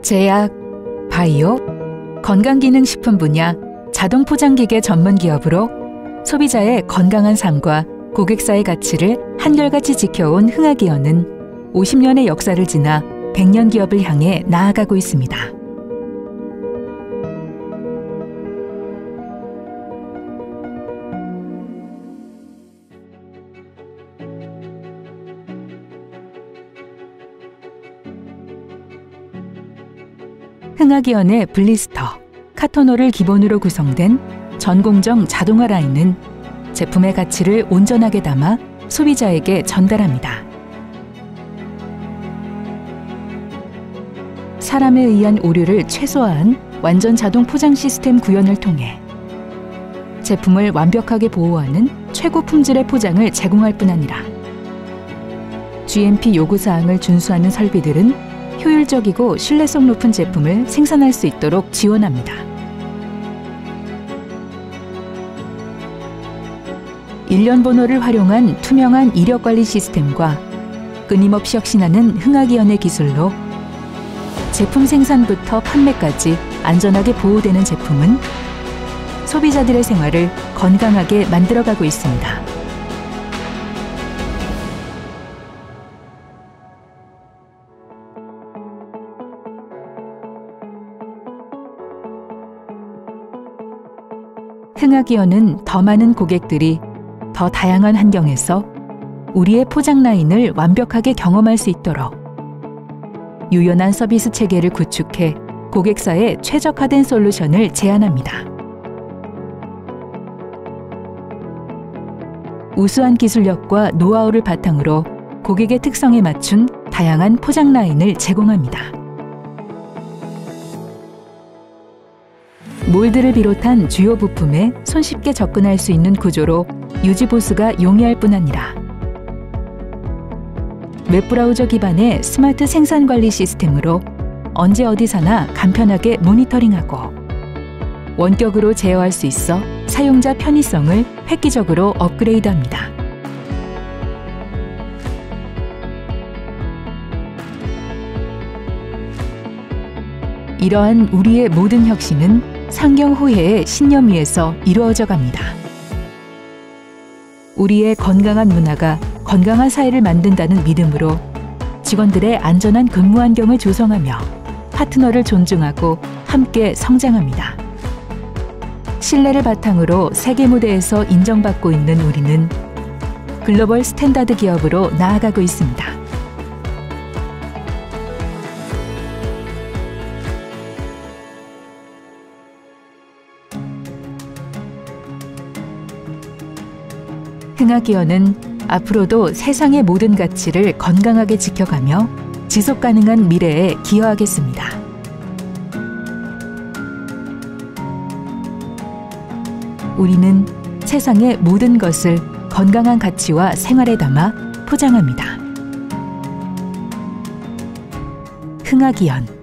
제약, 바이오, 건강기능식품 분야 자동 포장기계 전문 기업으로 소비자의 건강한 삶과 고객사의 가치를 한결같이 지켜온 흥하기업은 50년의 역사를 지나 100년 기업을 향해 나아가고 있습니다. 흥하기업의 블리스터, 카토너를 기본으로 구성된 전공정 자동화 라인은 제품의 가치를 온전하게 담아 소비자에게 전달합니다. 사람에 의한 오류를 최소화한 완전 자동 포장 시스템 구현을 통해 제품을 완벽하게 보호하는 최고 품질의 포장을 제공할 뿐 아니라 GMP 요구사항을 준수하는 설비들은 효율적이고 신뢰성 높은 제품을 생산할 수 있도록 지원합니다. 일련 번호를 활용한 투명한 이력관리 시스템과 끊임없이 혁신하는 흥하기업의 기술로 제품 생산부터 판매까지 안전하게 보호되는 제품은 소비자들의 생활을 건강하게 만들어가고 있습니다. 흥하기업은 더 많은 고객들이 더 다양한 환경에서 우리의 포장 라인을 완벽하게 경험할 수 있도록 유연한 서비스 체계를 구축해 고객사에 최적화된 솔루션을 제안합니다. 우수한 기술력과 노하우를 바탕으로 고객의 특성에 맞춘 다양한 포장 라인을 제공합니다. 몰드를 비롯한 주요 부품에 손쉽게 접근할 수 있는 구조로 유지 보수가 용이할 뿐 아니라 웹브라우저 기반의 스마트 생산 관리 시스템으로 언제 어디서나 간편하게 모니터링하고 원격으로 제어할 수 있어 사용자 편의성을 획기적으로 업그레이드합니다. 이러한 우리의 모든 혁신은 상경호혜의 신념 위에서 이루어져 갑니다. 우리의 건강한 문화가 건강한 사회를 만든다는 믿음으로 직원들의 안전한 근무 환경을 조성하며 파트너를 존중하고 함께 성장합니다. 신뢰를 바탕으로 세계 무대에서 인정받고 있는 우리는 글로벌 스탠다드 기업으로 나아가고 있습니다. 흥하기업은 앞으로도 세상의 모든 가치를 건강하게 지켜가며 지속가능한 미래에 기여하겠습니다. 우리는 세상의 모든 것을 건강한 가치와 생활에 담아 포장합니다. 흥하기업